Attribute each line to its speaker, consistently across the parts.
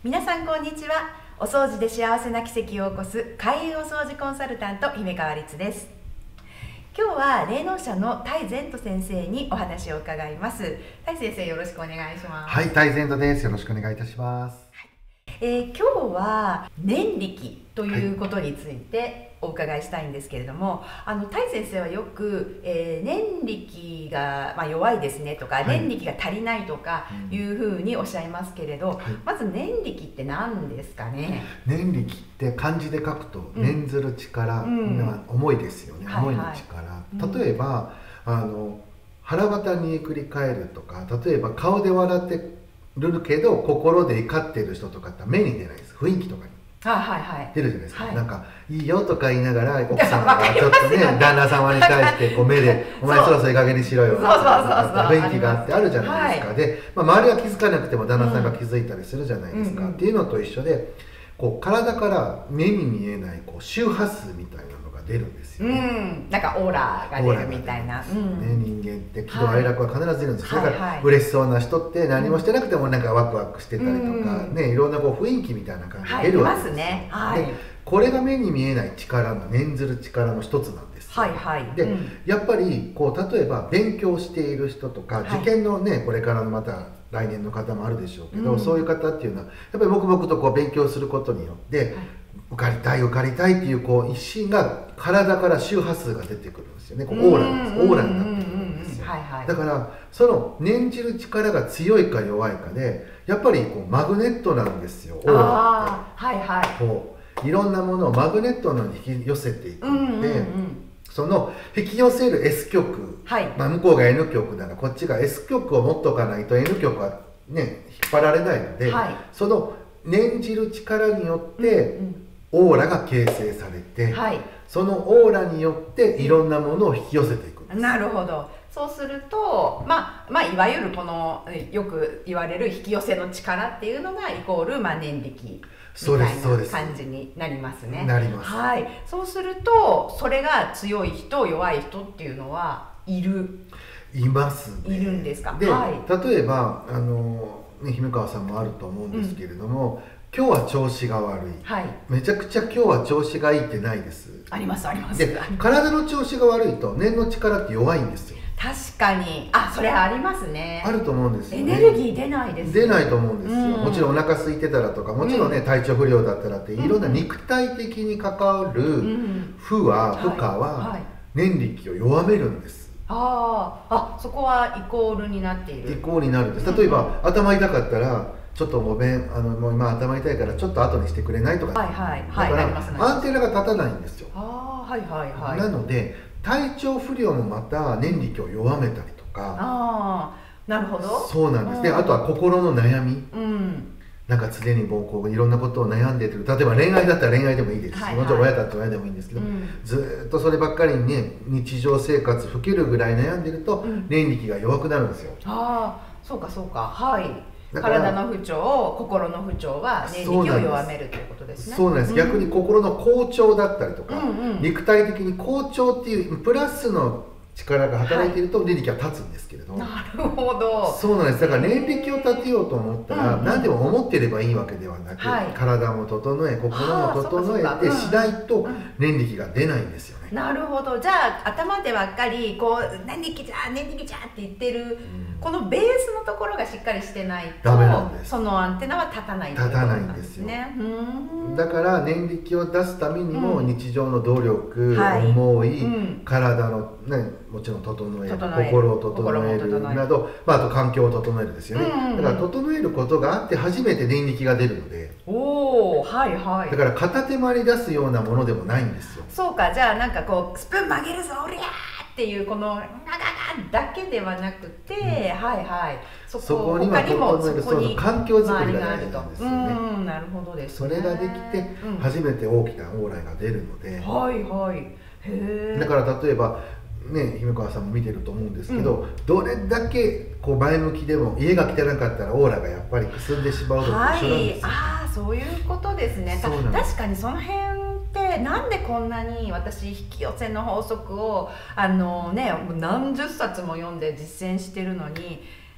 Speaker 1: 皆さんこんにちは。お掃除で幸せな奇跡を起こす開運お掃除コンサルタント姫川律です。今日は霊能者の泰然人先生にお話を伺います。泰先生、よろしくお願いします。
Speaker 2: はい、泰然人です。よろしくお願いいたします。
Speaker 1: 今日は年力ということについてお伺いしたいんですけれども、泰先生はよく、年力が、弱いですねとか、年力が足りないとかいうふうにおっしゃいますけれど、まず年力って何ですかね。
Speaker 2: 年力って漢字で書くと念ずる力、重いですよね。重いの力。例えば腹渡に繰り返るとか、例えば顔で笑ってるけど心で怒ってる人とかって目に出ないです。雰囲気とかに出るじゃないですか。なんか「いいよ」とか言いながら奥様がちょっとね旦那様に対してこう目で「お前そろそろいい加減にしろよ」とか雰囲気があってあるじゃないですか。で周りは気づかなくても旦那さんが気づいたりするじゃないですか。っていうのと一緒で、こう体から目に見えないこう周波数みたいなのが出るんですよね。
Speaker 1: なんかオーラが出るみたいな。
Speaker 2: 人間って喜怒哀楽は必ず出るんです。だから嬉しそうな人って何もしてなくてもなんかワクワクしてたりとかね、いろんなこう雰囲気みたいな感じで出るわけですね。でこれが目に見えない力の念ずる力の一つなんです。でやっぱりこう例えば勉強している人とか受験のねこれからのまた来年の方もあるでしょうけど、そういう方っていうのはやっぱり黙々とこう勉強することによって受かりたい受かりたいっていうこう一心が体から周波数が出てくるんですよね。こうオーラなんです。オーラになってくるんですよ。だからその念じる力が強いか弱いかでやっぱりこうマグネットなんですよ。オーラってこういろんなものをマグネットのように引き寄せていくので、その引き寄せる S 極、向こうが N 極ならこっちが S 極を持っとかないと N 極はね引っ張られないので、その念じる力によってオーラが形成されて、そのオーラによっていろんなものを引き寄せていくんです。
Speaker 1: なるほど。そうするといわゆるこのよく言われる引き寄せの力っていうのがイコール念力みたいな感じになりますね。
Speaker 2: なります。
Speaker 1: そうするとそれが強い人弱い人っていうのはい
Speaker 2: ますね。
Speaker 1: いるんですか。
Speaker 2: で例えば姫川さんもあると思うんですけれども、今日は調子が悪い、めちゃくちゃ今日は調子がいいってないです。
Speaker 1: ありますあります。
Speaker 2: で体の調子が悪いと念の力って弱いんですよ。
Speaker 1: 確かにそれありますね。
Speaker 2: あると思うんですよね。
Speaker 1: エネルギー出ないです。
Speaker 2: 出ないと思うんですよ。もちろんお腹空いてたらとか、もちろんね体調不良だったらっていろんな肉体的に関わる負荷は念力を弱めるんです。
Speaker 1: そこはイコールになっている。
Speaker 2: イコールになるんです。例えば頭痛かったらちょっとごめんもう今頭痛いからちょっと後にしてくれないとか、だからアンテナが立たないんですよ。なので体調不良もまた念力を弱めたりとか。
Speaker 1: なるほど。
Speaker 2: そうなんです。であとは心の悩み、なんか常にこういろんなことを悩んでいる。例えば恋愛だったら恋愛でもいいですし、もちろん親だったら親でもいいんですけど、ずっとそればっかりにね日常生活吹けるぐらい悩んでると念力が弱くなるんですよ。
Speaker 1: そうかそうか。体の不調心の不調は念力を弱めるということですね。
Speaker 2: そうなんです。逆に心の好調だったりとか肉体的に好調っていうプラスの力が働いていると念力は立つんですけれど。
Speaker 1: なるほど。
Speaker 2: そうなんです。だから念力を立てようと思ったら何でも思ってればいいわけではなく、体も整え心も整えてしないと念力が出ないんですよね。
Speaker 1: なるほど。じゃあ頭でばっかりこう念力じゃ念力じゃって言ってるこのベースのところがしっかりしてないとそのアンテナは立たないんですね。
Speaker 2: だから念力を出すためにも日常の努力、思い、体のねもちろん整える、心を整えるなど、あと環境を整えるですよね。だから整えることがあって初めて念力が出るので。だから片手間に出すようなものでもないんですよ。
Speaker 1: そうか。じゃあなんかこうスプーン曲げるぞおりゃーっていうこのガガガだけではなくて、
Speaker 2: そこには整えるその環境づくりが大事なんですよね。
Speaker 1: なるほどです。
Speaker 2: それができて初めて大きなオーラが出るので。だから例えばね姫川さんも見てると思うんですけど、どれだけこう前向きでも家が汚かったらオーラがやっぱりくすんでしまうのと一緒なんですよ。
Speaker 1: そういうことですね。確かにその辺ってなんでこんなに私引き寄せの法則を何十冊も読んで実践してるのに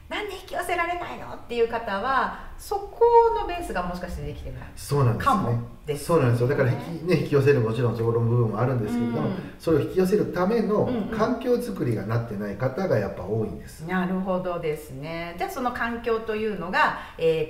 Speaker 1: なんで引き寄せられないのっていう方はそこのベースがもしかしてできてない。
Speaker 2: そうなんですよね。そうなんですよ。だから引き寄せるもちろんそこの部分もあるんですけれども、それを引き寄せるための環境づくりがなってない方がやっぱ多いんです。
Speaker 1: なるほどですね。じゃあその環境というのが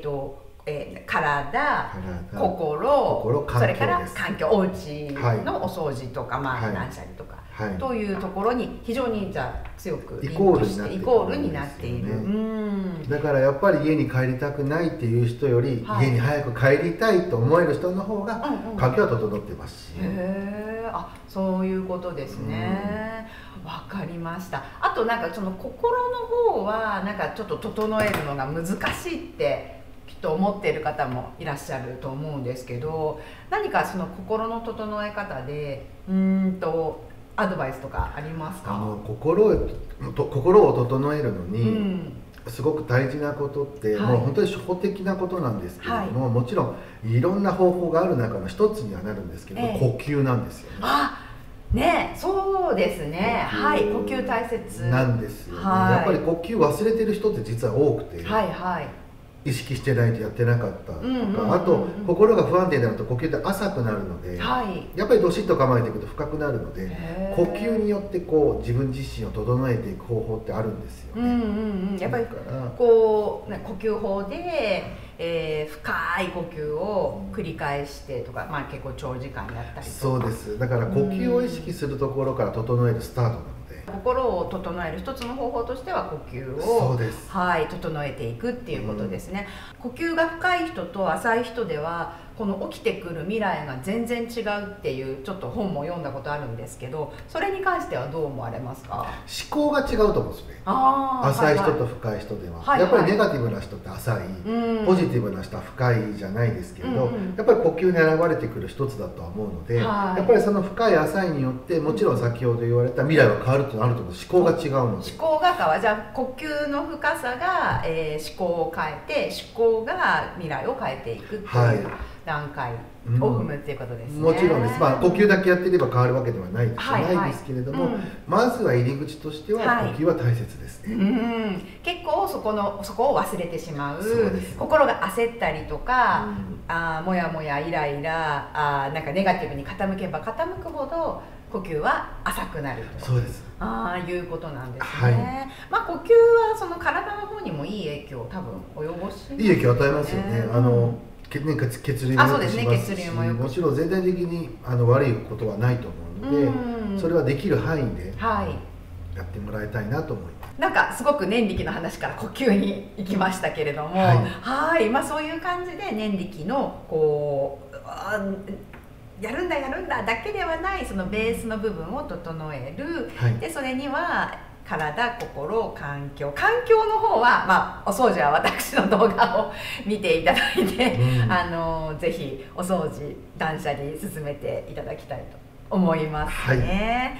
Speaker 1: 体、心、それから環境、お家のお掃除とか、まあ断捨離とか、というところに非常にじゃあ強く
Speaker 2: イコールになっている。だからやっぱり家に帰りたくないっていう人より、家に早く帰りたいと思える人の方が環境は整ってますし。
Speaker 1: あ、そういうことですね。わかりました。あとなんかその心の方はなんかちょっと整えるのが難しいってきっと思っている方もいらっしゃると思うんですけど、何かその心の整え方でアドバイスとかありますか？
Speaker 2: 心を整えるのに、すごく大事なことって、もう本当に初歩的なことなんですけれども、もちろんいろんな方法がある中の一つにはなるんですけど、呼吸なんですよね。
Speaker 1: ね、そうですね。はい、呼吸大切
Speaker 2: なんですよね。やっぱり呼吸忘れてる人って実は多くて、意識してないとやってなかったとか、あと心が不安定になると呼吸って浅くなるので、やっぱりどしっと構えていくと深くなるので、呼吸によってこう自分自身を整えていく方法ってあるんですよね。
Speaker 1: やっぱりこう呼吸法で深い呼吸を繰り返してとか、まあ結構長時間やったりとか。
Speaker 2: そうです。だから呼吸を意識するところから整えるスタートなので、
Speaker 1: 心を整える一つの方法としては呼吸を整えていくっていうことですね。呼吸が深い人と浅い人ではこの起きてくる未来が全然違うっていうちょっと本も読んだことあるんですけど、それに関してはどう思われますか？
Speaker 2: 思考が違うと思うんですね。浅い人と深い人では、やっぱりネガティブな人って浅い、ポジティブな人は深いじゃないですけれど、やっぱり呼吸に現れてくる一つだとは思うので、やっぱりその深い浅いによってもちろん先ほど言われた未来は変わるというのはあると思う。思考が違うので、
Speaker 1: 思考が変わる。じゃあ呼吸の深さが、思考を変えて、思考が未来を変えていくっていう段階を踏むっていうことですね。
Speaker 2: もちろんです。まあ呼吸だけやっていれば変わるわけではないですけれども、まずは入り口としては呼吸は大切ですね。
Speaker 1: 結構そこを忘れてしまう、心が焦ったりとか、もやもやイライラ、なんかネガティブに傾けば傾くほど呼吸は浅くなると。
Speaker 2: そうです。
Speaker 1: いうことなんですね。まあ呼吸はその体の方にもいい影響を多分及ぼし、
Speaker 2: いい影響を与えますよね。血流も良くしますし、もちろん全体的に悪いことはないと思うので、それはできる範囲でやってもらいたいなと思います。
Speaker 1: なんかすごく念力の話から呼吸に行きましたけれども、まあそういう感じで念力のこうやるんだだけではないそのベースの部分を整える、でそれには体、心、環境の方は、まあ、お掃除は私の動画を見ていただいて、ぜひお掃除、断捨離進めていただきたいと思いますね。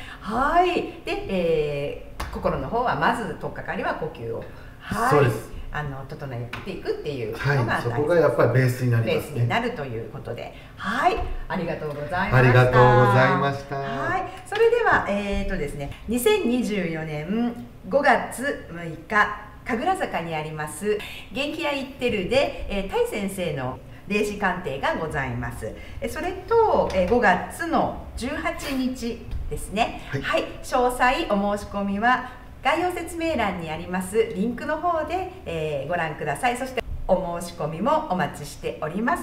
Speaker 1: で、心の方はまず取っかかりは呼吸を
Speaker 2: そうです
Speaker 1: 整えていくっていうのが、
Speaker 2: そこがやっぱりベースになりますね。
Speaker 1: ベースになるということで、ありがとうございました。
Speaker 2: ありがとうございました。
Speaker 1: それではですね、2024年5月6日神楽坂にあります元気屋イッテルでタイ先生の霊視鑑定がございます。それと5月の18日ですね。詳細お申し込みは概要説明欄にありますリンクの方で、ご覧ください。そしてお申し込みもお待ちしております。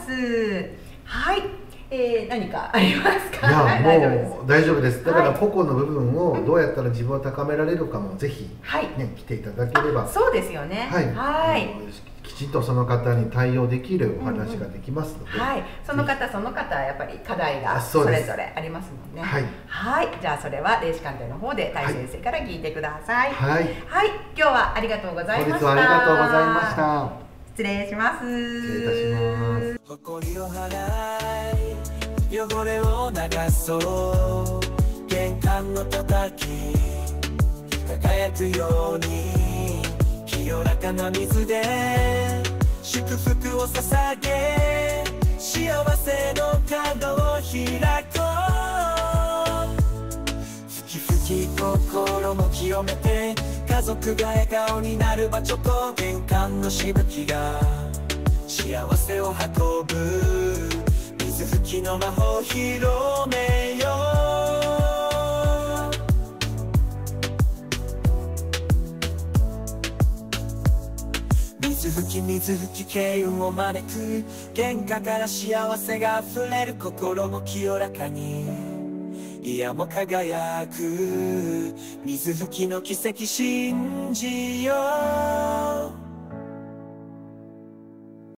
Speaker 1: 何かありますか？
Speaker 2: もう大丈夫です。だから個々の部分をどうやったら自分を高められるかもぜひ来ていただければ、
Speaker 1: そうですよね。
Speaker 2: きちんとその方に対応できるお話ができますので、
Speaker 1: その方やっぱり課題がそれぞれありますもんね。じゃあそれは霊視鑑定の方でタイ先生から聞いてください。今日はありがとうございました。
Speaker 2: 本日はありがとうございました。
Speaker 1: 失礼します。
Speaker 2: 失礼いたします。
Speaker 3: 埃を払い汚れを流そう玄関の叩き輝くように清らかな水で祝福を捧げ幸せの角を開こうふきふき心も清めて風族が笑顔になる場所と玄関のしぶきが幸せを運ぶ水拭きの魔法広めよう。水拭き慶運を招く玄関から幸せが溢れる心も清らかにいやも輝く水拭きの奇跡信じよう。